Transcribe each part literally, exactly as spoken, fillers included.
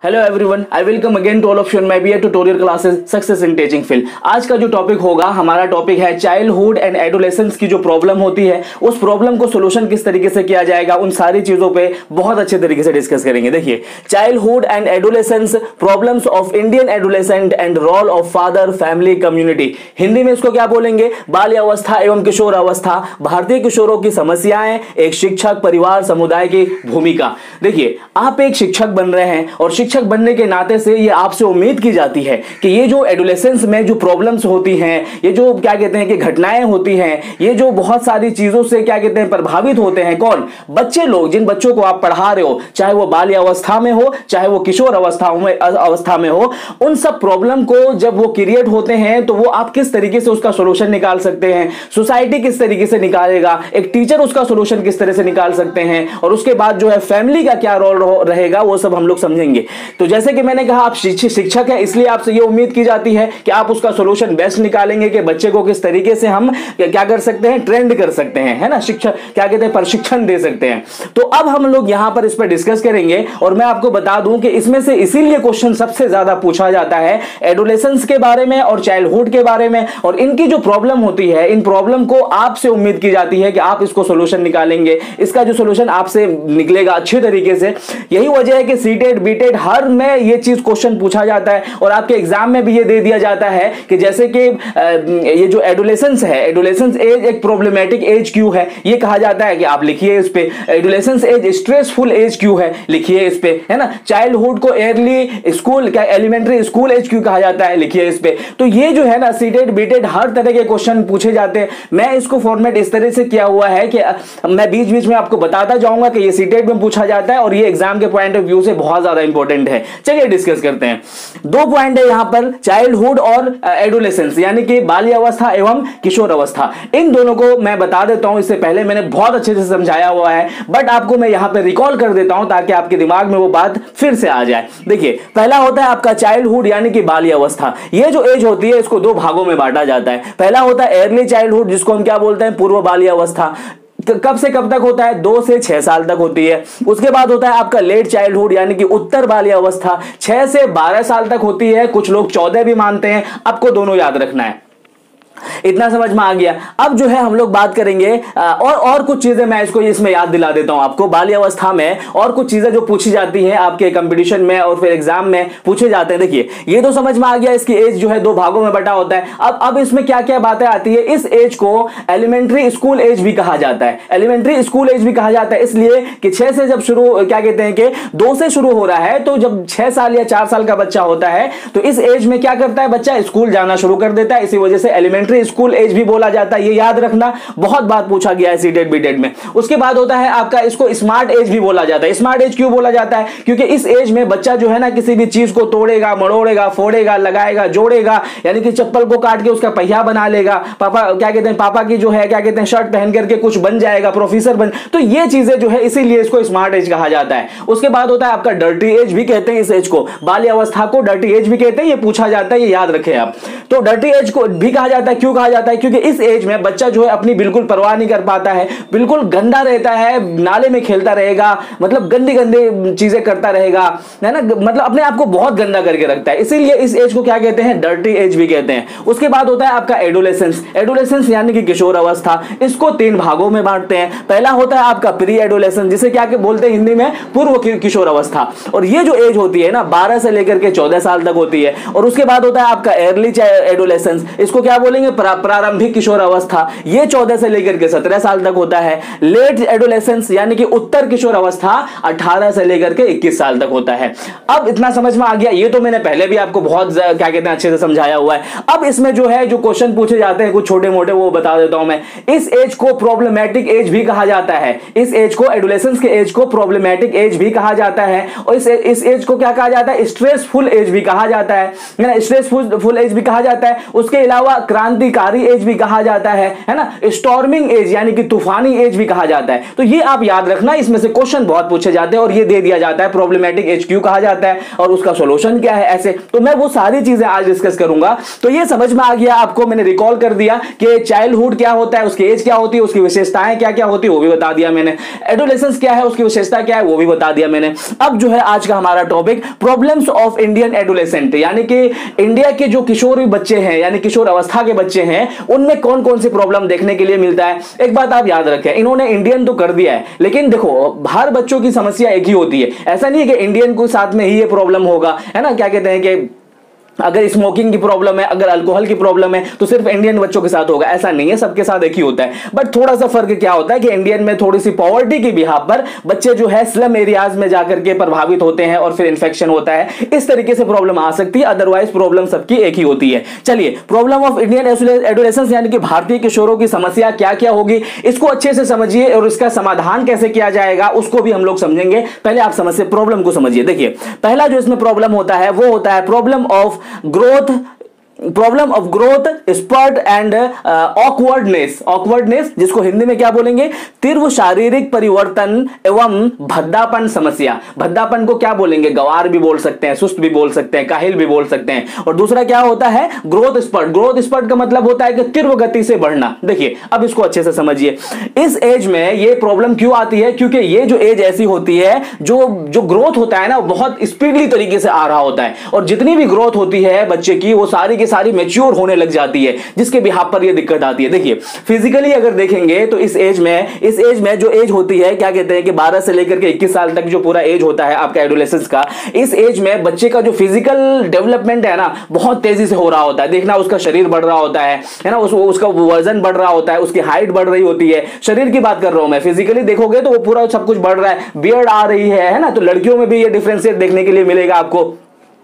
Hello everyone, I welcome again to all of you my BA tutorial classes success in teaching field. आज का जो topic होगा, हमारा topic है childhood and adolescence की जो प्रॉब्लम होती है, उस प्रॉब्लम को सोल्यूशन किस तरीके से किया जाएगा, उन सारी चीजों पे बहुत अच्छे तरीके से डिस्कस करेंगे। देखिए, childhood and adolescence, problems of Indian adolescent and role of father family community. Hindi में इसको क्या बोलेंगे? बाल्यावस्था एवं किशोर अवस्था, भारतीय किशोरों की समस्याएं, एक शिक्षक, परिवार, समुदाय की भूमिका। देखिए, आप एक शिक्षक बन रहे हैं और शिक्षक बनने के नाते से ये आपसे उम्मीद की जाती है कि ये जो एडोलेसेंस में जो प्रॉब्लम्स होती हैं, ये जो क्या कहते हैं कि घटनाएं होती हैं, ये जो बहुत सारी चीजों से क्या कहते हैं प्रभावित होते हैं, कौन? बच्चे लोग, जिन बच्चों को आप पढ़ा रहे हो, चाहे वो बाल्य अवस्था में हो, चाहे वो किशोर अवस्था में अवस्था में हो, उन सब प्रॉब्लम को जब वो क्रिएट होते हैं तो वो आप किस तरीके से उसका सोल्यूशन निकाल सकते हैं, सोसाइटी किस तरीके से निकालेगा, एक टीचर उसका सोल्यूशन किस तरह से निकाल सकते हैं, और उसके बाद जो है फैमिली का क्या रोल रहेगा, वो सब हम लोग समझेंगे। तो जैसे कि मैंने कहा, आप शिक्षक है, इसलिए आपसे ये उम्मीद की जाती है कि आप उसका सॉल्यूशन बेस्ट निकालेंगे कि बच्चे को किस तरीके से हम क्या कर सकते हैं, ट्रेंड कर सकते हैं, है ना, शिक्षक क्या कहते हैं, प्रशिक्षण दे सकते हैं। तो अब हम लोग यहां पर इस पर डिस्कस करेंगे, और मैं आपको बता दूं कि इसमें से इसीलिए क्वेश्चन सबसे ज्यादा पूछा जाता है एडोलेसेंस के बारे में और चाइल्डहुड के बारे में, और इनकी जो प्रॉब्लम होती है, इन प्रॉब्लम को आपसे उम्मीद की जाती है कि आप इसको सॉल्यूशन निकालेंगे, इसका जो सॉल्यूशन आपसे निकलेगा अच्छे तरीके से। यही वजह है कि सीटेट बीटेट हर में ये चीज क्वेश्चन पूछा जाता है, और आपके एग्जाम में भी ये दे दिया जाता है कि जैसे कि ये जो एडोलेसेंस है, एडोलेसेंस एज एक प्रॉब्लमेटिक एज क्यों है, ये कहा जाता है कि आप लिखिए इस पे। एडोलेसेंस एज स्ट्रेसफुल एज क्यों है, लिखिए इस पे, है ना। चाइल्डहुड को अर्ली स्कूल क्या एलिमेंट्री स्कूल एज क्यों कहा जाता है, लिखिए इस पे। तो ये जो है ना, सीटेट बीटेट हर तरह के क्वेश्चन पूछे जाते हैं। मैं इसको फॉर्मेट इस तरह से किया हुआ है कि मैं बीच बीच में आपको बताता जाऊंगा कि ये सीटेट में पूछा जाता है और ये एग्जाम के पॉइंट ऑफ व्यू से बहुत ज्यादा इंपॉर्टेंट है। चलिए डिस्कस करते हैं। दो पॉइंट है यहां पर, चाइल्डहुड और एडोलेसेंस, यानी कि बाल्य अवस्था एवं किशोर अवस्था। इन दोनों को मैं बता देता हूं, इससे पहले मैंने बहुत अच्छे से समझाया हुआ है, बट आपको मैं यहां पर रिकॉल कर देता हूं ताकि आपके दिमाग में वो बात फिर से आ जाए। देखिए, पहला होता है आपका चाइल्डहुड यानी कि बाल्य अवस्था। ये जो एज होती है, इसको दो भागों में बांटा जाता है। पहला होता है अर्ली चाइल्डहुड, जिसको हम क्या बोलते हैं, पूर्व बाल्य अवस्था। कब से कब तक होता है? दो से छह साल तक होती है। उसके बाद होता है आपका लेट चाइल्डहुड यानी कि उत्तर बाल्य अवस्था, छह से बारह साल तक होती है, कुछ लोग चौदह भी मानते हैं। आपको दोनों याद रखना है। इतना समझ में आ गया। अब जो है हम लोग बात करेंगे और और कुछ चीजें मैं इसको इसमें याद दिला देता हूं आपको। बाल्य अवस्था में और कुछ चीजें जो पूछी जाती हैं आपके कंपटीशन में और फिर एग्जाम में पूछे जाते हैं। देखिए, ये तो समझ में आ गया, इसकी एज जो है दो भागों में बटा होता है। अब अब इसमें क्या क्या बातें आती है, इस एज को एलिमेंट्री स्कूल एज भी कहा जाता है। एलिमेंट्री स्कूल एज भी कहा जाता है इसलिए कि छह से जब शुरू क्या कहते हैं कि दो से शुरू हो रहा है, तो जब छह साल या चार साल का बच्चा होता है तो इस एज में क्या करता है बच्चा, स्कूल जाना शुरू कर देता है। इसी वजह से एलिमेंट्री स्कूल एज भी बोला जाता है। ये याद रखना, बहुत बात पूछा गया है सीटेट बीटेट में। उसके बाद होता है आपका, इसको स्मार्ट एज भी बोला जाता है। स्मार्ट एज क्यों बोला जाता है? क्योंकि इस एज में बच्चा जो है ना, किसी भी चीज को तोड़ेगा, मड़ोड़ेगा, फोड़ेगा, लगाएगा, जोड़ेगा, यानी कि चप्पल को काट के उसका पहिया बना लेगा। पापा क्या कहते हैं, पापा की जो है क्या कहते हैं शर्ट पहन करके कुछ बन जाएगा, प्रोफेसर बन। तो ये चीजें जो है इसीलिए इसको स्मार्ट एज कहा जाता है। उसके बाद होता है आपका डर्टी एज भी कहते हैं इस एज को, बाल्य अवस्था को डर्टी एज भी कहते हैं। ये पूछा जाता है, ये याद रखें आप। तो डर्टी एज को भी कहा जाता है। क्यों कहा जाता है? क्योंकि इस एज में बच्चा जो है अपनी बिल्कुल परवाह नहीं कर पाता है, बिल्कुल गंदा रहता है, नाले में खेलता रहेगा, मतलब गंदी गंदी चीजें करता रहेगा, है ना, मतलब अपने आप को बहुत गंदा करके रखता है। इसीलिए इस एज को क्या कहते हैं, डर्टी एज भी कहते हैं। उसके बाद होता है आपका एडोलेसेंस। एडोलेसेंस यानी कि किशोर अवस्था। इसको तीन भागों में बांटते हैं। पहला होता है आपका प्री एडोलेसेंस, जिसे क्या बोलते हैं हिंदी में, पूर्व किशोर अवस्था। और ये जो एज होती है ना, बारह से लेकर के चौदह साल तक होती है। और उसके बाद होता है आपका अर्ली एडोलेसेंस, इसको क्या बोलेंगे, प्रारंभिक किशोर अवस्था। ये चौदह से लेकर के सत्रह साल तक होता है। लेट एडोलेसेंस यानी कि उत्तर किशोर अवस्था अठारह से लेकर के इक्कीस साल तक होता है। अब इतना समझ में आ गया। ये तो मैंने पहले भी आपको बहुत क्या कहते हैं अच्छे से समझाया हुआ है। अब इसमें जो है जो क्वेश्चन पूछे जाते हैं कुछ छोटे मोटे, वो बता देता हूं मैं। इस एज को प्रॉब्लमेटिक एज भी कहा जाता है। इस एज को, एडोलेसेंस के एज को प्रॉब्लमेटिक एज भी कहा जाता है। और इस इस एज को क्या कहा जाता है, स्ट्रेसफुल एज भी कहा जाता है। स्ट्रेसफुल एज भी कहा जाता है। उसके अलावा क्रांति क्रांतिकारी एज भी कहा जाता है है ना, स्टॉर्मिंग एज यानी कि तूफानी एज भी कहा जाता है। तो ये आप याद रखना, इसमें से क्वेश्चन बहुत पूछे जाते हैं और ये दे दिया जाता है प्रॉब्लमेटिक एज क्यों कहा जाता है और उसका सॉल्यूशन क्या है। ऐसे तो मैं वो सारी चीजें आज डिस्कस करूंगा। तो ये समझ में आ गया आपको, मैंने रिकॉल कर दिया कि चाइल्डहुड क्या होता है, उसकी एज क्या होती है, उसकी विशेषताएं क्या क्या होती है वो भी बता दिया मैंने, एडोलेसेंस क्या है, उसकी विशेषता क्या है वो भी बता दिया मैंने। अब जो है आज का हमारा topic problems of Indian adolescent, यानी कि इंडिया के जो किशोर बच्चे हैं यानी किशोर अवस्था के बच्चे हैं उनमें कौन कौन सी प्रॉब्लम देखने के लिए मिलता है। एक बात आप याद रखें, इन्होंने इंडियन तो कर दिया है लेकिन देखो हर बच्चों की समस्या एक ही होती है। ऐसा नहीं है कि इंडियन को साथ में ही ये प्रॉब्लम होगा, है ना, क्या कहते हैं कि अगर स्मोकिंग की प्रॉब्लम है, अगर अल्कोहल की प्रॉब्लम है तो सिर्फ इंडियन बच्चों के साथ होगा, ऐसा नहीं है, सबके साथ एक ही होता है। बट थोड़ा सा फर्क क्या होता है कि इंडियन में थोड़ी सी पॉवर्टी की बिहाफ पर बच्चे जो है स्लम एरियाज में जाकर के प्रभावित होते हैं और फिर इंफेक्शन होता है, इस तरीके से प्रॉब्लम आ सकती है, अदरवाइज प्रॉब्लम सबकी एक ही होती है। चलिए, प्रॉब्लम ऑफ इंडियन एडोलेसेंस यानी कि भारतीय किशोरों की समस्या क्या क्या होगी इसको अच्छे से समझिए और इसका समाधान कैसे किया जाएगा उसको भी हम लोग समझेंगे। पहले आप समझिए, प्रॉब्लम को समझिए। देखिए, पहला जो इसमें प्रॉब्लम होता है वो होता है problem of growth, problem of growth spurt and awkwardness. Awkwardness जिसको हिंदी में क्या बोलेंगे, तीव्र शारीरिक परिवर्तन एवं भद्दापन समस्या। भद्दापन को क्या बोलेंगे, गवार भी बोल सकते हैं, सुस्त भी बोल सकते हैं, काहिल भी बोल सकते हैं। और दूसरा क्या होता है, ग्रोथ स्पर्ट। ग्रोथ स्पर्ट का मतलब होता है कि तीव्र गति से बढ़ना। देखिए, अब इसको अच्छे से समझिए, इस एज में ये प्रॉब्लम क्यों आती है, क्योंकि ये जो एज ऐसी होती है जो जो ग्रोथ होता है ना बहुत स्पीडली तरीके से आ रहा होता है और जितनी भी ग्रोथ होती है बच्चे की वो सारी की सारी मैच्योर होने लग जाती है, जिसके बिहाफ पर ये दिक्कत आती है। देखिए, फिजिकली अगर देखेंगे तो इस एज में इस एज में जो एज होती है क्या कहते हैं कि बारह से लेकर के इक्कीस साल तक जो पूरा एज होता है आपका एडोलेसेंस का, इस एज में बच्चे का जो फिजिकल डेवलपमेंट है ना बहुत तेजी से हो रहा होता है। देखना, उसका शरीर बढ़ रहा होता है है ना, उस, उसका वजन बढ़ रहा होता है, उसकी हाइट बढ़ रही होती है। शरीर की बात कर रहा हूं मैं, फिजिकली देखोगे तो वो पूरा सब कुछ बढ़ रहा है, बियर्ड आ रही है है ना। तो लड़कियों में भी ये डिफरेंशिएट देखने के लिए मिलेगा आपको।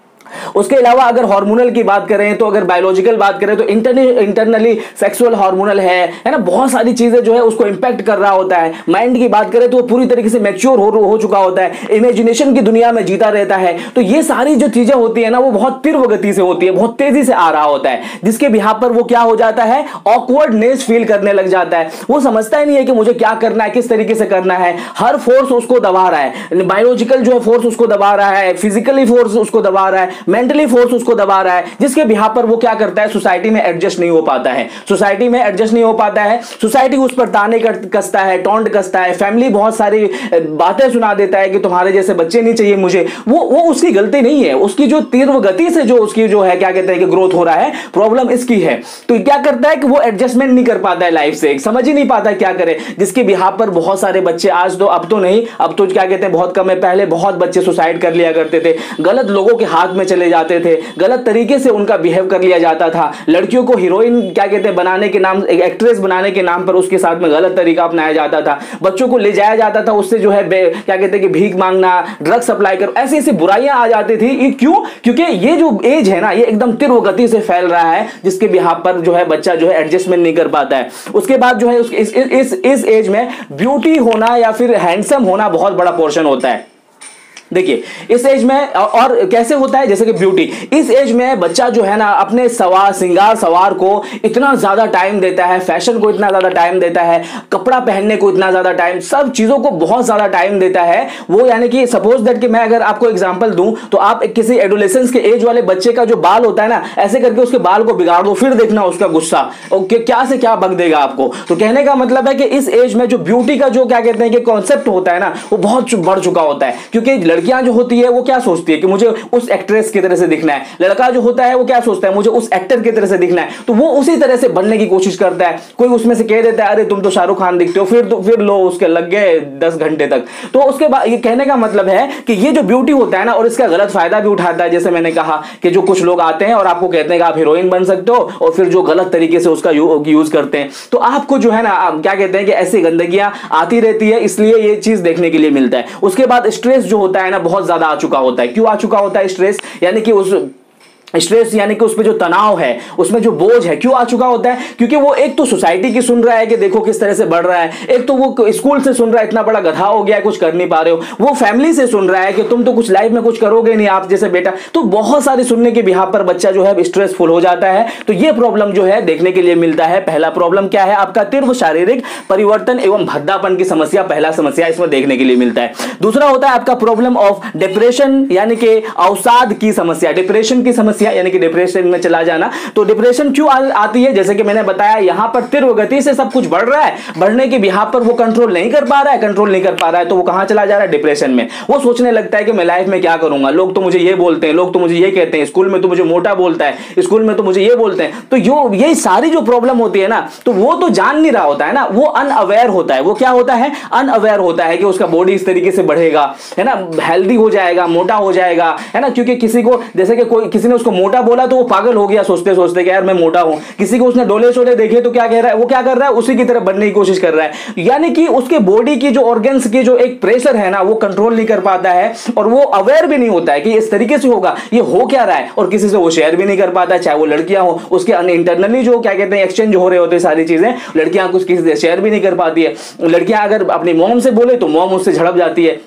उसके अलावा अगर हार्मोनल की बात करें तो अगर बायोलॉजिकल बात करें तो इंटरनली सेक्सुअल हार्मोनल है है ना, बहुत सारी चीजें जो है उसको इंपैक्ट कर रहा होता है। माइंड की बात करें तो वो पूरी तरीके से मैच्योर हो, हो चुका होता है, इमेजिनेशन की दुनिया में जीता रहता है। तो ये सारी जो चीजें होती है ना वो बहुत तीव्र गति से होती है, बहुत तेजी से आ रहा होता है, जिसके बिहाफ पर वो क्या हो जाता है, ऑकवर्डनेस फील करने लग जाता है। वो समझता ही नहीं है कि मुझे क्या करना है, किस तरीके से करना है। हर फोर्स उसको दबा रहा है, बायोलॉजिकल जो है फोर्स उसको दबा रहा है, फिजिकली फोर्स उसको दबा रहा है, मेंटली फोर्स उसको दबा रहा है, जिसके बिहाफ पर वो क्या करता है, सोसाइटी में एडजस्ट नहीं हो पाता है। सोसाइटी में एडजस्ट नहीं हो पाता है, सोसाइटी उस पर ताने कसता है, टॉन्ट कसता है, फैमिली बहुत सारी बातें सुना देता है कि तुम्हारे जैसे बच्चे नहीं चाहिए मुझे। वो वो उसकी गलती नहीं है, उसकी जो तीव्र गति से जो उसकी जो है क्या कहते हैं कि ग्रोथ हो रहा है, प्रॉब्लम इसकी है। तो क्या करता है कि वो एडजस्टमेंट नहीं कर पाता है लाइफ से, समझ ही नहीं पाता क्या करे, जिसके बिहाफ पर बहुत सारे बच्चे, आज तो अब तो नहीं, अब तो क्या कहते हैं बहुत कम है, पहले बहुत बच्चे सुसाइड कर लिया करते थे, गलत लोगों के हाथ में चले जाते थे, गलत तरीके से उनका बिहेव कर लिया जाता था। लड़कियों को हीरोइन क्या कहते हैं बनाने के नाम, एक एक्ट्रेस बनाने के नाम पर उसके साथ में गलत तरीका अपनाया जाता था। बच्चों को ले जाया जाता था, उससे जो है क्या कहते हैं कि भीख मांगना, ड्रग सप्लाई कर, ऐसी ऐसी बुराइयां आ जाती थी। ये क्यों? क्योंकि ये जो एज है ना ये एकदम तीव्र गति से फैल रहा है, जिसके बिहाफ पर जो है बच्चा जो है एडजस्टमेंट नहीं कर पाता है। उसके बाद जो है इस इस इस, इस एज में ब्यूटी होना या फिर हैंडसम होना बहुत बड़ा पोर्शन होता है। देखिए, इस एज में और कैसे होता है, जैसे कि ब्यूटी, इस एज में बच्चा जो है ना अपने सवार श्रृंगार सवार को इतना ज्यादा टाइम देता है, फैशन को इतना ज्यादा टाइम देता है, कपड़ा पहनने को इतना ज्यादा टाइम, सब चीजों को बहुत ज्यादा टाइम देता है वो। यानी कि सपोज दैट कि मैं अगर आपको एग्जांपल दूं तो आप किसी एडोलेसेंस के एज वाले बच्चे का जो बाल होता है ना, ऐसे करके उसके बाल को बिगाड़ दो, फिर देखना उसका गुस्सा ओके क्या से क्या बक देगा आपको। तो कहने का मतलब है कि इस एज में जो ब्यूटी का जो क्या कहते हैं कि कॉन्सेप्ट होता है ना वो बहुत बढ़ चुका होता है। क्योंकि लड़कियां जो होती है वो क्या सोचती है कि मुझे उस एक्ट्रेस की तरह से दिखना है, लड़का जो होता है वो क्या सोचता है मुझे उस एक्टर की तरह से दिखना है, तो वो उसी तरह से बनने की कोशिश करता है। कोई उसमें से कह देता है अरे तुम तो शाहरुख खान दिखते हो, फिर तो फिर लो उसके लग गए दस घंटे तक। तो उसके बाद ये कहने का मतलब है कि ये जो ब्यूटी होता है ना और इसका गलत फायदा भी उठाता है। जैसे मैंने कहा कि जो कुछ लोग आते हैं और आपको कहते हैं कि आप हीरोइन बन सकते हो और फिर जो गलत तरीके से उसका यूज करते हैं, तो आपको जो है ना क्या कहते हैं कि ऐसी गंदगियां आती रहती है, इसलिए ये चीज देखने के लिए मिलता है। उसके बाद स्ट्रेस जो होता है ना बहुत ज्यादा आ चुका होता है। क्यों आ चुका होता है स्ट्रेस? यानी कि उस स्ट्रेस यानी कि उस पे जो तनाव है, उसमें जो बोझ है, क्यों आ चुका होता है? क्योंकि वो एक तो सोसाइटी की सुन रहा है कि देखो किस तरह से बढ़ रहा है, एक तो वो स्कूल से सुन रहा है इतना बड़ा गधा हो गया है, कुछ कर नहीं पा रहे हो, वो फैमिली से सुन रहा है कि तुम तो कुछ लाइफ में कुछ करोगे नहीं आप जैसे बेटा। तो बहुत सारी सुनने के बिहाफ पर बच्चा जो है स्ट्रेसफुल हो जाता है। तो ये प्रॉब्लम जो है देखने के लिए मिलता है। पहला प्रॉब्लम क्या है आपका? तीव्र शारीरिक परिवर्तन एवं भद्दापन की समस्या, पहला समस्या इसमें देखने के लिए मिलता है। दूसरा होता है आपका प्रॉब्लम ऑफ डिप्रेशन यानी कि अवसाद की समस्या, डिप्रेशन की समस्या यानी कि डिप्रेशन में चला जाना। तो डिप्रेशन क्यों आ, आती है? जैसे कि मैंने बताया यहां पर तीव्र गति से सब कुछ बढ़ रहा है, बढ़ने के बिहाफ पर वो कंट्रोल नहीं कर पा रहा है, कंट्रोल नहीं कर पा रहा है तो वो कहां चला जा रहा है? डिप्रेशन में। वो सोचने लगता है कि मैं लाइफ में क्या करूंगा, लोग तो मुझे ये बोलते हैं, लोग तो मुझे ये कहते हैं, स्कूल में तो मुझे मोटा बोलता है, स्कूल में तो मुझे ये बोलते हैं। तो यो ये सारी जो प्रॉब्लम होती है ना, तो वो तो जान नहीं रहा होता है ना, वो अनअवेयर होता है। वो क्या होता है? अनअवेयर होता है कि उसका बॉडी इस तरीके से बढ़ेगा, है ना, हेल्दी हो जाएगा, मोटा हो जाएगा, है ना। क्योंकि किसी को जैसे कि कोई किसी ने उसको मोटा बोला तो वो पागल हो गया सोचते सोचते कि यार मैं मोटा हूं। किसी को उसने डोले शोले देखे तो क्या कह रहा है? वो क्या कर रहा है? उसी की तरह बनने की कोशिश कर रहा है। यानी कि उसके बॉडी की जो ऑर्गन्स की जो एक प्रेशर है ना, वो कंट्रोल नहीं कर पाता है और वो अवेयर भी नहीं होता है कि इस तरीके से होगा, ये हो क्या रहा है, और किसी से वो शेयर भी नहीं कर पाता है, चाहे वो लड़कियां हो। उसके इंटरनली जो क्या कहते हैं एक्सचेंज हो रहे होते हैं सारी चीजें, लड़कियां कुछ किसी से शेयर भी नहीं कर पाती है। लड़कियां अगर अपनी मॉम से बोले तो मॉम उससे झड़प जाती है।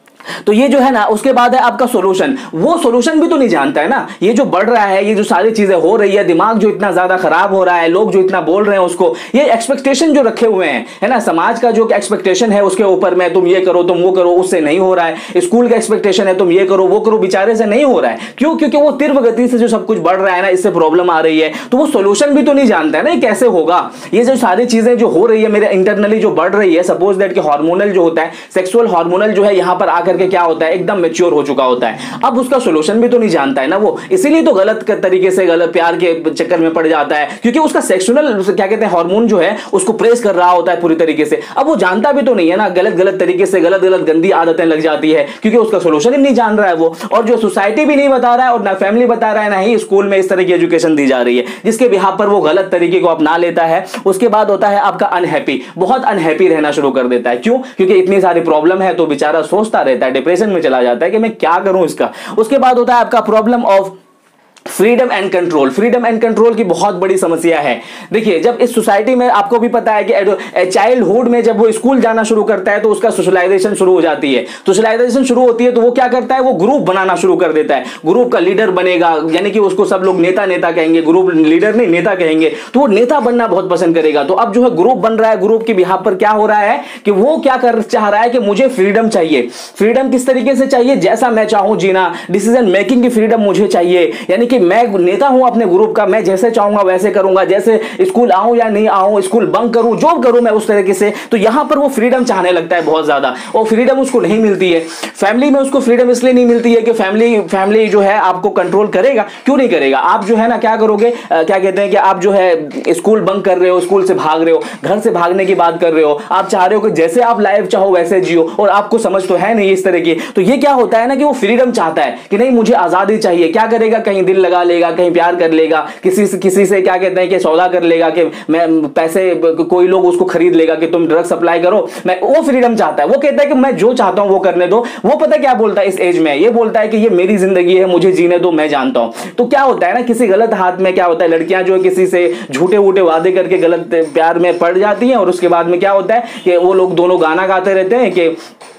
तो ये जो है ना, उसके बाद है आपका सॉल्यूशन। वो सॉल्यूशन भी तो नहीं जानता है ना। ये जो बढ़ रहा है, ये जो सारी चीजें हो रही है, दिमाग जो इतना ज्यादा खराब हो रहा है, लोग जो इतना बोल रहे हैं उसको, ये एक्सपेक्टेशन जो रखे हुए हैं, है ना, समाज का जो एक्सपेक्टेशन है उसके ऊपर में, तुम ये करो तुम वो करो, उससे नहीं हो रहा है। स्कूल का एक्सपेक्टेशन है तुम ये करो वो करो, बेचारे से नहीं हो रहा है। क्यों? क्योंकि वो तीव्र गति से जो सब कुछ बढ़ रहा है ना, इससे प्रॉब्लम आ रही है। तो वो सॉल्यूशन भी तो नहीं जानता है ना, ये कैसे होगा। ये जो सारी चीजें जो हो रही है मेरे इंटरनली जो बढ़ रही है, सपोज दैट कि हार्मोनल जो होता है, सेक्सुअल हार्मोनल जो है यहां पर आकर के क्या होता है, एकदम मैच्योर हो चुका होता है। अब उसका सॉल्यूशन भी तो नहीं जानता है ना वो, इसीलिए तो गलत तरीके से गलत प्यार के चक्कर में पड़ जाता है, क्योंकि उसका सेक्सुअल क्या कहते हैं हार्मोन जो है उसको प्रेस कर रहा होता है पूरी तरीके से। अब वो जानता भी तो नहीं है ना, गलत गलत तरीके से गलत गलत गंदी आदतें लग जाती है, क्योंकि उसका सॉल्यूशन ही नहीं जान रहा है वो। और जो सोसाइटी भी नहीं बता रहा है और ना फैमिली बता रहा है, ना ही स्कूल में इस तरह की एजुकेशन दी जा रही है, जिसके बिहाफ पर वो गलत तरीके को अपना लेता है। उसके बाद होता है आपका अनहैप्पी, बहुत अनहैप्पी रहना शुरू कर देता है। क्यों? क्योंकि इतनी सारी प्रॉब्लम है तो बेचारा सोचता रहता है, डिप्रेशन में चला जाता है कि मैं क्या करूं इसका। उसके बाद होता है आपका problem of freedom and control. Freedom and control की बहुत बड़ी समस्या है। देखिए, जब इस सोसाइटी में आपको भी पता है कि चाइल्डहुड में जब वो स्कूल जाना शुरू करता है तो उसका सोशलाइजेशन शुरू हो जाती है। सोशलाइजेशन शुरू होती है तो वो क्या करता है, वो ग्रुप बनाना शुरू कर देता है, ग्रुप का लीडर बनेगा, यानी कि उसको सब लोग नेता नेता कहेंगे, ग्रुप लीडर नहीं नेता कहेंगे, तो वो नेता बनना बहुत पसंद करेगा। तो अब जो है ग्रुप बन रहा है, ग्रुप के बिहाफ पर क्या हो रहा है कि वो क्या कर चाह रहा है कि मुझे फ्रीडम चाहिए। फ्रीडम किस तरीके से चाहिए? जैसा मैं चाहूं जीना, डिसीजन मेकिंग की फ्रीडम मुझे चाहिए, यानी कि मैं नेता हूं अपने ग्रुप का, मैं जैसे चाहूंगा वैसे करूंगा, जैसे स्कूल आऊं या नहीं आऊं, स्कूल बंक करूं, जॉब करूं, मैं उस तरीके से। तो यहां पर वो फ्रीडम चाहने लगता है बहुत ज्यादा, और फ्रीडम उसको नहीं मिलती है। फैमिली में उसको फ्रीडम इसलिए नहीं मिलती है कि फैमिली फैमिली जो है आपको कंट्रोल करेगा। क्यों नहीं करेगा? आप जो है ना क्या करोगे, आ, क्या कहते हैं कि आप जो है स्कूल बंक कर रहे हो, स्कूल से भाग रहे हो, घर से भागने की बात कर रहे हो, आप चाह रहे हो कि जैसे आप लाइफ चाहो वैसे जियो, और आपको समझ तो है नहीं इस तरह की। तो ये क्या होता है ना कि वो फ्रीडम चाहता है कि नहीं मुझे आजादी चाहिए। क्या करेगा? कहीं दिल लगा लेगा, कहीं प्यार कर लेगा, किसी से किसी से क्या कहते हैं कि सौदा कर लेगा, कि मैं पैसे, कोई लोग उसको खरीद लेगा कि तुम ड्रग सप्लाई करो। मैं वो फ्रीडम चाहता है, वो कहता है कि मैं जो चाहता हूं वो करने दो। वो पता क्या बोलता है इस एज में? ये बोलता है कि ये मेरी जिंदगी है, मुझे जीने दो, मैं जानता हूं। तो क्या होता है ना, किसी गलत हाथ में क्या होता है, लड़कियां जो है किसी से झूठे वूठे वादे करके गलत प्यार में पड़ जाती हैं, और उसके बाद में क्या होता है कि वो लोग दोनों गाना गाते रहते हैं कि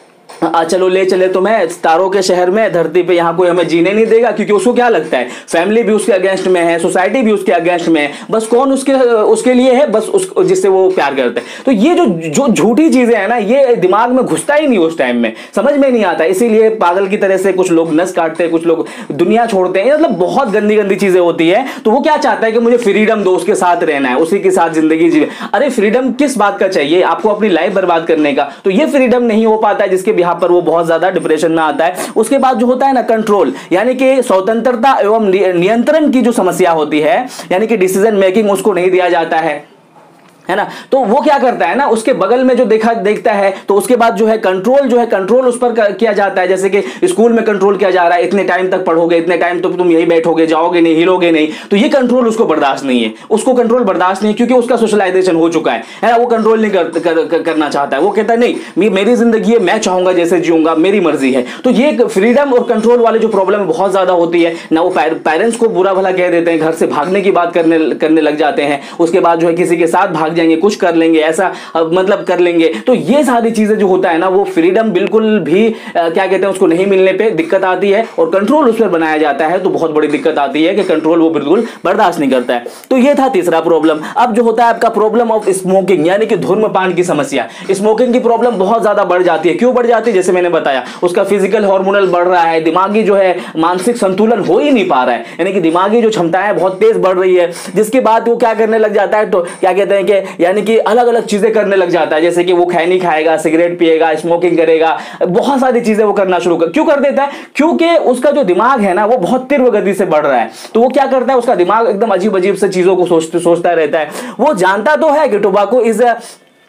आ, चलो ले चले तुम्हें तारों के शहर में, धरती पे यहाँ कोई हमें जीने नहीं देगा। क्योंकि उसको क्या लगता है, फैमिली भी उसके अगेंस्ट में है, सोसाइटी भी उसके अगेंस्ट में है, बस कौन उसके उसके लिए है, बस उस जिससे वो प्यार करते हैं। तो ये जो जो झूठी चीजें हैं ना, ये दिमाग में घुसता ही नहीं, उस टाइम में समझ में नहीं आता। इसीलिए पागल की तरह से कुछ लोग नस काटते हैं, कुछ लोग दुनिया छोड़ते हैं, मतलब बहुत गंदी गंदी चीजें होती है। तो वो क्या चाहता है कि मुझे फ्रीडम दो, उसके साथ रहना है, उसी के साथ जिंदगी जी। अरे फ्रीडम किस बात का चाहिए आपको? अपनी लाइफ बर्बाद करने का। तो ये फ्रीडम नहीं हो पाता है, जिसके बिहाफ पर वो बहुत ज्यादा डिप्रेशन में आता है। उसके बाद जो होता है ना कंट्रोल, यानी कि स्वतंत्रता एवं नियंत्रण की जो समस्या होती है, यानी कि डिसीजन मेकिंग उसको नहीं दिया जाता है। है ना। तो वो क्या करता है ना, उसके बगल में जो देखा देखता है तो उसके बाद जो है कंट्रोल जो है कंट्रोल उस पर किया जाता है। जैसे कि स्कूल में कंट्रोल किया जा रहा है, इतने टाइम तक पढ़ोगे, इतने टाइम तो तुम यही बैठोगे, जाओगे नहीं, हिलोगे नहीं, तो ये कंट्रोल उसको बर्दाश्त नहीं है, उसको कंट्रोल बर्दाश्त नहीं है, क्योंकि उसका सोशलाइजेशन हो चुका है है ना। वो कंट्रोल नहीं कर, कर, कर, करना चाहता है, वो कहता है नहीं मेरी जिंदगी है, मैं चाहूंगा जैसे जीऊंगा, मेरी मर्जी है। तो ये फ्रीडम और कंट्रोल वाले जो प्रॉब्लम बहुत ज्यादा होती है ना, वो पेरेंट्स को बुरा भला कह देते हैं, घर से भागने की बात करने करने लग जाते हैं, उसके बाद जो है किसी के साथ भाग जाएंगे, कुछ कर लेंगे, ऐसा मतलब कर लेंगे। तो ये सारी चीजें जो होता है ना, वो फ्रीडम बिल्कुल भी आ, क्या कहते हैं उसको नहीं मिलने पे दिक्कत आती है, और कंट्रोल उस पर बनाया जाता है तो बहुत बड़ी दिक्कत आती है कि कंट्रोल वो बिल्कुल बर्दाश्त नहीं करता है। तो ये था तीसरा प्रॉब्लम। अब जो होता है आपका प्रॉब्लम ऑफ स्मोकिंग, यानी कि धूम्रपान की समस्या। स्मोकिंग की प्रॉब्लम बहुत ज्यादा बढ़ जाती है। क्यों बढ़ जाती है? जैसे मैंने बताया, उसका फिजिकल हार्मोनल बढ़ रहा है, दिमागी जो है मानसिक संतुलन हो ही नहीं पा रहा है, यानी कि दिमागी जो क्षमताएं बहुत तेज बढ़ रही है, जिसके बाद वो क्या करने लग जाता है, तो क्या कहते हैं कि यानी कि अलग अलग चीजें करने लग जाता है। जैसे कि वो खैनी खाएगा, सिगरेट पिएगा, स्मोकिंग करेगा, बहुत सारी चीजें वो करना शुरू कर। क्यों कर देता है? क्योंकि उसका जो दिमाग है ना, वो बहुत तीव्र गति से बढ़ रहा है। तो वो क्या करता है, उसका दिमाग एकदम अजीब अजीब से चीजों को सोचते सोचता रहता है। वो जानता तो है कि टोबैको इज अ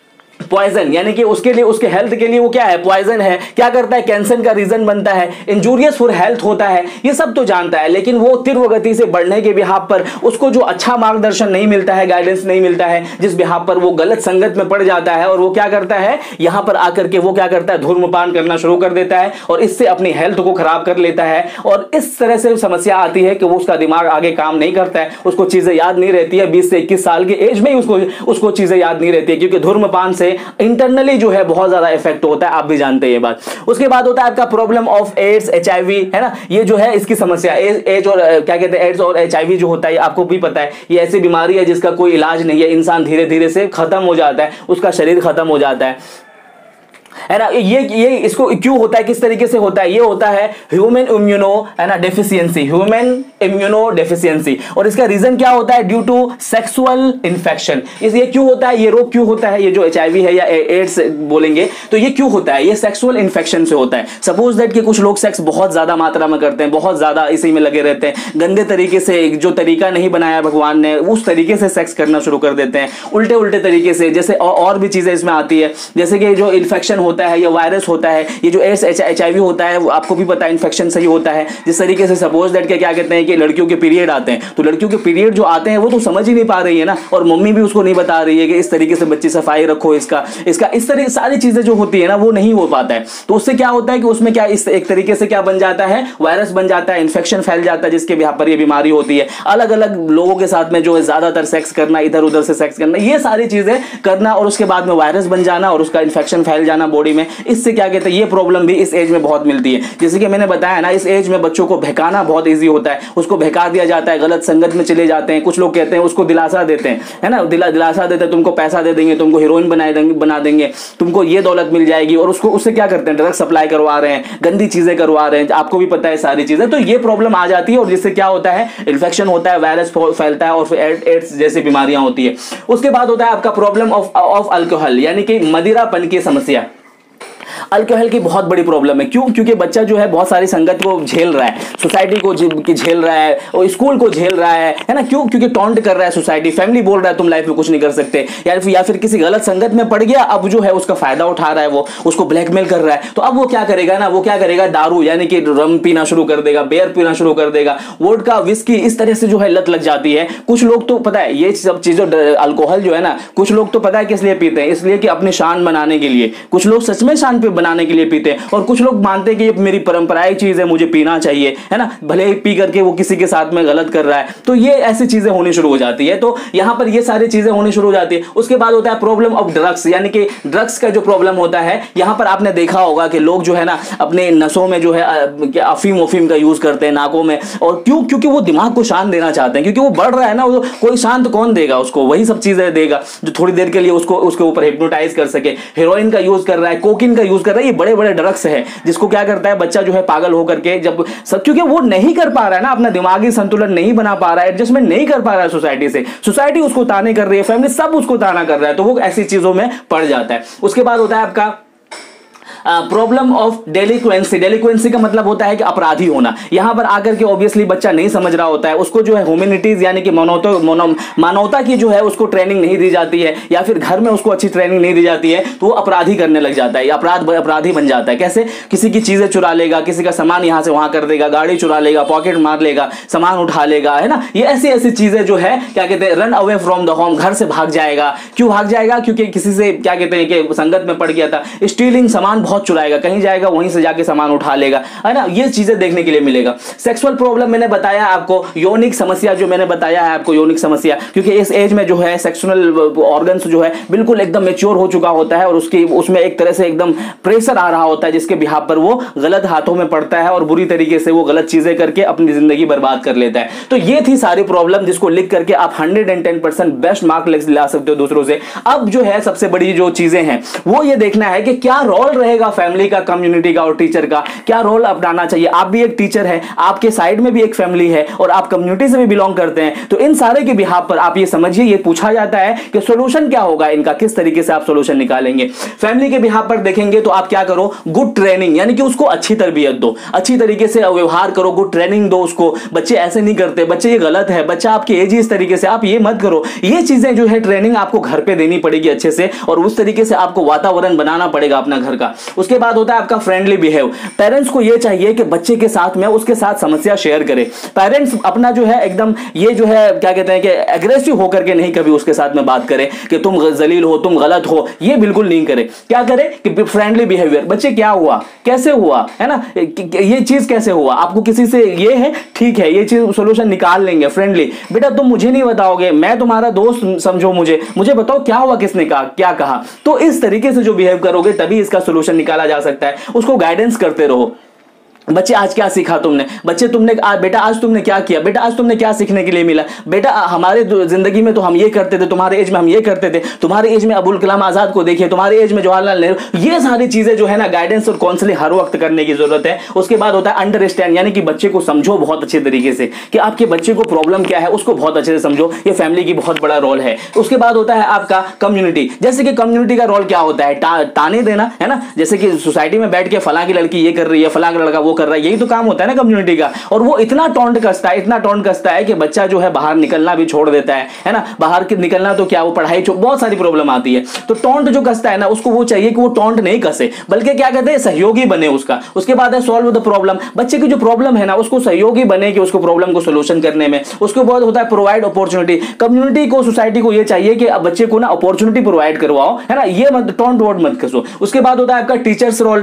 पॉइजन, यानी कि उसके लिए, उसके हेल्थ के लिए वो क्या है, पॉइजन है। क्या करता है, कैंसर का रीजन बनता है, इंजूरियस फॉर हेल्थ होता है, ये सब तो जानता है। लेकिन वो तीव्र गति से बढ़ने के बिहाफ पर उसको जो अच्छा मार्गदर्शन नहीं मिलता है, गाइडेंस नहीं मिलता है, जिस बिहाफ पर वो गलत संगत में पड़ जाता है, और वो क्या करता है, यहां पर आकर के वो क्या करता है, धूम्रपान करना शुरू कर देता है, और इससे अपनी हेल्थ को खराब कर लेता है। और इस तरह से समस्या आती है कि वो उसका दिमाग आगे काम नहीं करता है, उसको चीजें याद नहीं रहती है। बीस से इक्कीस साल की एज में ही उसको उसको चीजें याद नहीं रहती है, क्योंकि धूम्रपान से इंटरनली जो है बहुत ज्यादा इफेक्ट होता है, आप भी जानते हैं ये बात। उसके बाद होता है आपका प्रॉब्लम ऑफ एड्स, एचआईवी, है ना। ये जो है इसकी समस्या, एड्स और क्या कहते हैं, एड्स और एचआईवी जो होता है, आपको भी पता है, ये ऐसी बीमारी है जिसका कोई इलाज नहीं है। इंसान धीरे धीरे से खत्म हो जाता है, उसका शरीर खत्म हो जाता है है ना। ये ये इसको क्यों होता है, किस तरीके से होता है? ये होता है ह्यूमन इम्यूनो, है ना, डेफिशिएंसी, ह्यूमन इम्यूनो डेफिशिएंसी। और इसका रीजन क्या होता है? Due to sexual infection. ये क्यों होता है, ये रोग क्यों होता है, ये जो एचआईवी है या एड्स बोलेंगे, तो ये क्यों होता है? ये सेक्सुअल इन्फेक्शन से होता है। सपोज दैट कि कुछ लोग सेक्स बहुत ज्यादा मात्रा में करते हैं, बहुत ज्यादा इसी में लगे रहते हैं, गंदे तरीके से, जो तरीका नहीं बनाया भगवान ने उस तरीके से सेक्स करना शुरू कर देते हैं, उल्टे उल्टे तरीके से। जैसे और भी चीजें इसमें आती है, जैसे कि जो इन्फेक्शन होता है, ये वायरस होता है, ये जो एड्स एचआईवी होता है, वो आपको भी पता है इन्फेक्शन से ही होता है। जिस तरीके से सपोज दैट के क्या कहते हैं कि लड़कियों के पीरियड आते हैं, तो लड़कियों के पीरियड जो आते हैं वो तो समझ ही नहीं पा रही है ना, और मम्मी भी उसको नहीं बता रही है कि इस तरीके से बच्ची सफाई रखो, इसका इसका इस तरह सारी चीजें जो होती है ना, वो नहीं हो पाता है। तो उससे क्या होता है कि उसमें क्या इस एक तरीके से क्या बन जाता है, वायरस बन जाता है, इन्फेक्शन फैल जाता है, जिसके यहाँ पर ये बीमारी होती है। अलग अलग लोगों के साथ में जो है ज्यादातर सेक्स करना, इधर उधर से सेक्स करना, ये सारी चीजें करना, और उसके बाद में वायरस बन जाना और उसका इन्फेक्शन फैल जाना बॉडी में, इससे क्या कहते हैं, ये प्रॉब्लम भी इस एज में बहुत मिलती है। जैसे कि मैंने बताया ना, इस एज में बच्चों को बहकाना बहुत इजी होता है, उसको बहका दिया जाता है, गलत संगत में चले जाते हैं। कुछ लोग कहते हैं, उसको दिलासा देते हैं, है ना, दिला दिलासा देते हैं, तुमको पैसा दे देंगे, तुमको हीरोइन बना देंगे बना देंगे तुमको ये दौलत मिल जाएगी, और उसको उससे क्या करते हैं, ड्रग्स सप्लाई करवा रहे हैं, गंदी चीजें करवा रहे हैं, आपको भी पता है सारी चीजें। तो ये प्रॉब्लम आ जाती है, और जिससे क्या होता है, इन्फेक्शन होता है, वायरस फैलता है, और फिर एड्स जैसी बीमारियां होती है। उसके बाद होता है आपका प्रॉब्लम ऑफ ऑफ अल्कोहल, यानी कि मदिरापन की समस्या। अल्कोहल की बहुत बड़ी प्रॉब्लम है। क्यों? क्योंकि बच्चा जो है बहुत सारी संगत को झेल रहा है, सोसाइटी को झेल रहा है, और स्कूल को झेल रहा है है ना। क्यों? क्योंकि टॉन्ट कर रहा है सोसाइटी, फैमिली बोल रहा है तुम लाइफ में कुछ नहीं कर सकते, या फिर या फिर किसी गलत संगत में पड़ गया, अब जो है उसका फायदा उठा रहा है, वो उसको ब्लैकमेल कर रहा है। तो अब वो क्या करेगा ना, वो क्या करेगा, दारू यानी कि रम पीना शुरू कर देगा, बियर पीना शुरू कर देगा, वोडका, विस्की, इस तरह से जो है लत लग जाती है। कुछ लोग तो पता है ये सब चीजों, अल्कोहल जो है ना, कुछ लोग तो पता है किस लिए पीते हैं, इसलिए कि अपनी शान बनाने के लिए। कुछ लोग सच में शान पे बनाने के लिए पीते हैं, और कुछ लोग मानते हैं कि ये मेरी परंपराई चीज है, मुझे पीना चाहिए, है ना, भले ही पी करके वो किसी के साथ में गलत कर रहा है। तो ये ऐसी चीजें होनी शुरू हो जाती है। तो यहां पर ये सारी चीजें होनी शुरू हो जाती है। उसके बाद होता है प्रॉब्लम ऑफ ड्रग्स, यानी कि ड्रग्स का जो प्रॉब्लम होता है, यहां पर आपने देखा होगा कि लोग जो है ना अपने नसों में जो है अफीम अफीम का यूज करते हैं, नाकों में। और क्यों? क्योंकि वो दिमाग को शांत देना चाहते हैं, क्योंकि वो बढ़ रहा है ना, वो कोई शांत कौन देगा उसको, वही सब चीजें देगा जो थोड़ी देर के लिए उसको उसके ऊपर हिप्नोटाइज कर सके। हेरोइन का यूज कर रहा है, कोकीन का यूज कर रहा है, ये बड़े बड़े ड्रग्स है, जिसको क्या करता है बच्चा जो है पागल होकर के, जब सब, क्योंकि वो नहीं कर पा रहा है ना, अपना दिमागी संतुलन नहीं बना पा रहा है, एडजस्टमेंट नहीं कर पा रहा है सोसाइटी से, सोसाइटी उसको ताने कर रही है, फैमिली सब उसको ताना कर रहा है, तो वो ऐसी चीजों में पड़ जाता है। उसके बाद होता है आपका प्रॉब्लम ऑफ डेलिक्वेंसी। डेलिक्वेंसी का मतलब होता है कि अपराधी होना। यहां पर आकर के ऑब्वियसली बच्चा नहीं समझ रहा होता है, उसको जो है ह्यूमैनिटीज यानी कि मानवता मानवता की जो है उसको ट्रेनिंग नहीं दी जाती है, या फिर घर में उसको अच्छी ट्रेनिंग नहीं दी जाती है, तो वो अपराधी करने लग जाता है, या अपराध अपराधी बन जाता है। कैसे? किसी की चीजें चुरा लेगा, किसी का सामान यहां से वहां कर देगा, गाड़ी चुरा लेगा, पॉकेट मार लेगा, सामान उठा लेगा, है ना। ये ऐसी ऐसी चीजें जो है क्या कहते हैं, run away from the home, घर से भाग जाएगा। क्यों भाग जाएगा? क्योंकि किसी से क्या कहते हैं कि संगत में पड़ गया था। स्टीलिंग, सामान बहुत चुराएगा, कहीं जाएगा वहीं से जाके सामान उठा लेगा, है ना। ये चीजें देखने के लिए मिलेगा। सेक्सुअल प्रॉब्लम मैंने बताया आपको, यौनिक समस्या जो मैंने बताया है आपको, यौनिक समस्या, क्योंकि इस एज में जो है सेक्सुअल ऑर्गन्स जो है बिल्कुल एकदम मैच्योर हो चुका होता है, और उसकी उसमें एक तरह से एकदम प्रेशर आ रहा होता है, जिसके बिहाफ पर वो गलत हाथों में पड़ता है और बुरी तरीके से वो गलत चीजें करके अपनी जिंदगी बर्बाद कर लेता है। तो ये थी सारी प्रॉब्लम, जिसको लिख करके आप hundred and ten percent best mark ला सकते हो दूसरों से। अब जो है सबसे बड़ी जो चीजें हैं वो ये देखना है कि क्या रोल रहेगा फैमिली का, कम्युनिटी का और टीचर का, क्या रोल अपनाना चाहिए। आप भी एक टीचर है, आपके साइड में भी एक फैमिली है, और आप कम्युनिटी से भी बिलोंग करते हैं, तो इन सारे के बिहाफ पर आप ये समझिए, ये पूछा जाता है कि सोल्यूशन क्या होगा इनका, किस तरीके से आप सोल्यूशन निकालेंगे। फैमिली के बिहाफ पर देखेंगे तो आप क्या करो, गुड ट्रेनिंग, यानी कि उसको अच्छी तरबियत दो, अच्छी तरीके से व्यवहार करो, गुड ट्रेनिंग दो उसको। बच्चे ऐसे नहीं करते, बच्चे ये गलत है, बच्चा आपकी एज इस तरीके से, आप ये मत करो। ये चीजें जो है ट्रेनिंग आपको घर पे देनी पड़ेगी अच्छे से, और उस तरीके से आपको वातावरण बनाना पड़ेगा अपना घर का। उसके बाद होता है आपका फ्रेंडली बिहेव। पेरेंट्स को ये चाहिए कि बच्चे के साथ में उसके साथ समस्या शेयर करे। पेरेंट्स अपना जो है एकदम ये जो है क्या कहते हैं कि एग्रेसिव होकर के नहीं कभी उसके साथ में बात करे कि तुम जलील हो, तुम गलत हो, ये बिल्कुल नहीं करे। क्या करे कि फ्रेंडली बिहेवियर, बच्चे क्या हुआ, कैसे हुआ, है ना, ये चीज कैसे हुआ, आपको किसी से ये है, ठीक है, ये चीज सोल्यूशन निकाल लेंगे। फ्रेंडली, बेटा तुम मुझे नहीं बताओगे, मैं तुम्हारा दोस्त समझो, मुझे मुझे बताओ क्या हुआ, किसने कहा, क्या कहा। तो इस तरीके से जो बिहेव करोगे तभी इसका सोल्यूशन निकाला जा सकता है। उसको गाइडेंस करते रहो। बच्चे आज क्या सीखा तुमने, बच्चे तुमने आ, बेटा आज तुमने क्या किया, बेटा आज तुमने क्या सीखने के लिए मिला, बेटा हमारे जिंदगी में तो हम ये करते थे, तुम्हारे एज में हम ये करते थे, तुम्हारे एज में अबुल कलाम आजाद को देखिए, तुम्हारे एज में जवाहरलाल नेहरू। ये सारी चीजें जो है ना गाइडेंस और काउंसलिंग हर वक्त करने की जरूरत है। उसके बाद होता है अंडरस्टैंड, यानी कि बच्चे को समझो बहुत अच्छे तरीके से कि आपके बच्चे को प्रॉब्लम क्या है, उसको बहुत अच्छे से समझो। ये फैमिली की बहुत बड़ा रोल है। उसके बाद होता है आपका कम्युनिटी। जैसे कि कम्युनिटी का रोल क्या होता है, ता, ताने देना, है ना। जैसे कि सोसाइटी में बैठ के फलां की लड़की ये कर रही है, फलां का लड़का वो कर रहा है, यही तो काम होता है ना कम्युनिटी का। और वो इतना टोंट कसता है, इतना टोंट कसता है कि बच्चा जो है बाहर निकलना भी छोड़ देता है, है ना। बाहर के निकलना तो क्या, वो पढ़ाई, बहुत सारी प्रॉब्लम आती है। तो टोंट जो कसता है ना, उसको वो चाहिए कि वो टोंट नहीं कसे, बल्कि क्या कहते हैं, सहयोगी बने उसका। उसके बाद है सॉल्व द प्रॉब्लम। बच्चे की जो प्रॉब्लम है ना, उसको सहयोगी बने कि उसको प्रॉब्लम को सोल्यूशन करने में। उसके बाद होता है प्रोवाइड अपॉर्चुनिटी। कम्युनिटी को, सोसाइटी को ये चाहिए कि बच्चे को ना अपॉर्चुनिटी प्रोवाइड करवाओ, है ना, ये मत टोंट वोट मत कसो। उसके बाद होता है आपका टीचर्स रोल।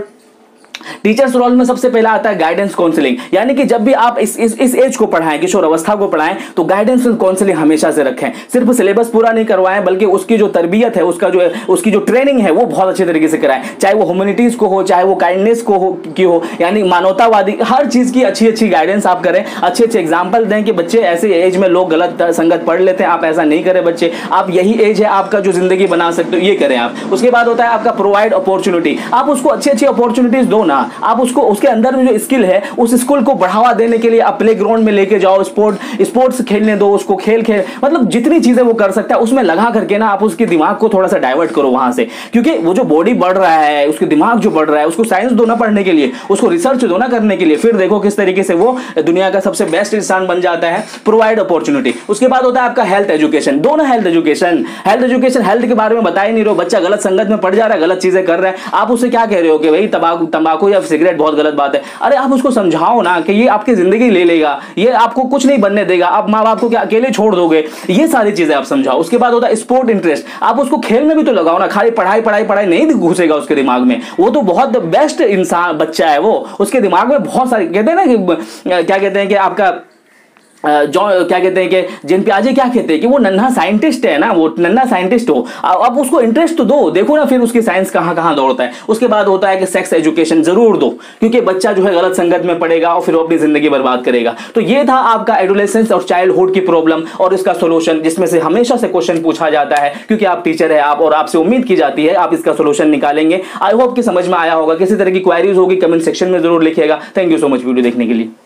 टीचर्स रोल में सबसे पहला आता है गाइडेंस काउंसलिंग, यानी कि जब भी आप इस इस इस एज को पढ़ाएं, किशोर अवस्था को पढ़ाएं, तो गाइडेंस एंड काउंसलिंग हमेशा से रखें। सिर्फ सिलेबस पूरा नहीं करवाएं, बल्कि उसकी जो तरबियत है, उसका जो उसकी जो ट्रेनिंग है, वो बहुत अच्छे तरीके से कराएं। चाहे वो ह्यूमैनिटीज को हो, चाहे वो काइंडनेस को हो की हो, यानी मानवतावादी, हर चीज की अच्छी अच्छी गाइडेंस आप करें। अच्छे अच्छे एग्जाम्पल दें कि बच्चे ऐसे एज में लोग गलत संगत पढ़ लेते हैं, आप ऐसा नहीं करें बच्चे, आप यही एज है आपका जो जिंदगी बना सकते हो, ये करें आप। उसके बाद होता है आपका प्रोवाइड अपॉर्चुनिटी। आप उसको अच्छी अच्छी अपॉर्चुनिटीज दो ना, आप उसको उसके अंदर में जो स्किल है उस स्किल को बढ़ावा देने के लिए आप प्ले ग्राउंड में लेके जाओ, स्पोर्ट स्पोर्ट्स खेलने दो उसको, खेल खेल मतलब जितनी चीजें वो कर सकता है उसमें लगा करके ना आप उसके दिमाग को थोड़ा सा डाइवर्ट करो वहां से। क्योंकि वो जो बॉडी बढ़ रहा है, उसके दिमाग जो बढ़ रहा है, उसको साइंस दो ना पढ़ने के लिए, उसको रिसर्च दो ना करने के लिए, फिर देखो किस तरीके से वो दुनिया का सबसे बेस्ट इंसान बन जाता है। Provide opportunity. उसके बाद होता है आपका हेल्थ एजुकेशन। दो ना health education, health education, health के बारे में बता ही नहीं रहे हो, बच्चा गलत संगत में पड़ जा रहा है, गलत चीजें कर रहा है, आप उसे क्या कह रहे हो कि भाई तंबाकू तंबाकू या सिगरेट बहुत गलत बात है। अरे आप उसको समझाओ ना कि ये आपकी जिंदगी ले लेगा, ये आपको कुछ नहीं बनने देगा, आप माँ बाप को क्या अकेले छोड़ दोगे, ये सारी चीजें आप समझाओ। उसके बाद होता है स्पोर्ट इंटरेस्ट। आप उसको खेल में भी तो लगाओ ना, खाली पढ़ाई पढ़ाई पढ़ाई नहीं घुसेगा उसके दिमाग में। वो तो बहुत बेस्ट इंसान बच्चा है, वो उसके दिमाग में बहुत सारी, कहते हैं ना कि क्या कहते हैं कि आपका जो क्या कहते हैं कि जिन प्याजे क्या कहते हैं कि वो नन्हा साइंटिस्ट है ना, वो नन्हा साइंटिस्ट हो, अब उसको इंटरेस्ट तो दो, देखो ना फिर उसकी साइंस कहां कहां दौड़ता है। उसके बाद होता है कि सेक्स एजुकेशन जरूर दो, क्योंकि बच्चा जो है गलत संगत में पड़ेगा और फिर वो अपनी जिंदगी बर्बाद करेगा। तो ये था आपका एडोलेसेंस और चाइल्डहुड की प्रॉब्लम और इसका सोल्यूशन, जिसमें से हमेशा से क्वेश्चन पूछा जाता है, क्योंकि आप टीचर है आप, और आपसे उम्मीद की जाती है आप इसका सोल्यूशन निकालेंगे। आई होप कि समझ में आया होगा। किसी तरह की क्वेरीज होगी कमेंट सेक्शन में जरूर लिखिएगा। Thank you so much video देखने के लिए।